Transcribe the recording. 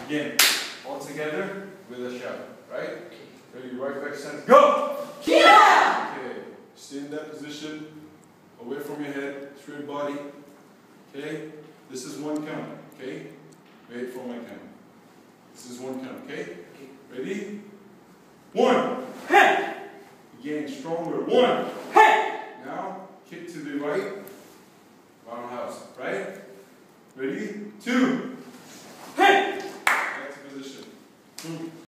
Again, all together with a shout, right? Ready, right back center, go! Yeah! Okay, stay in that position, away from your head, straight body. Okay, this is one count, okay? Wait for my count. This is one count, okay? Ready? 1. Hey! Again, stronger. 1. Hey! Now, kick to the right. Roundhouse, right? Ready? 2.